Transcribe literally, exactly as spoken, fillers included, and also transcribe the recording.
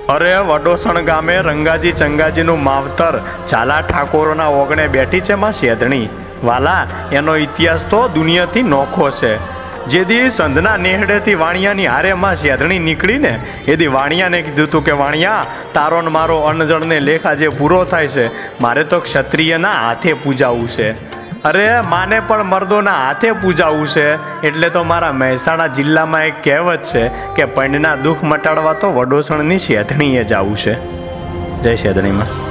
અરે વડોસણ ગામે રંગાજી ચંગાજીનું માવતર ઝાલા ઠાકોરોના ઓગણે બેઠી છે માં શેધણી વાલા। એનો ઇતિહાસ તો દુનિયાથી નોખો છે। જેદી સંધના નેહડેથી વાણિયાની હારે માં શેધણી નીકળીને એદી વાણિયાને કીધું હતું કે વાણિયા તારો ને મારો અણજણને લેખ આજે પૂરો થાય છે, મારે તો ક્ષત્રિયના હાથે પૂજાવું છે। અરે માને પણ મર્દોના હાથે પૂજાવું છે। એટલે તો મારા મહેસાણા જિલ્લામાં એક કહેવત છે કે પૈણના દુઃખ મટાડવા તો વડોસણની શેધણીએ જવું છે। જય શેધણીમાં।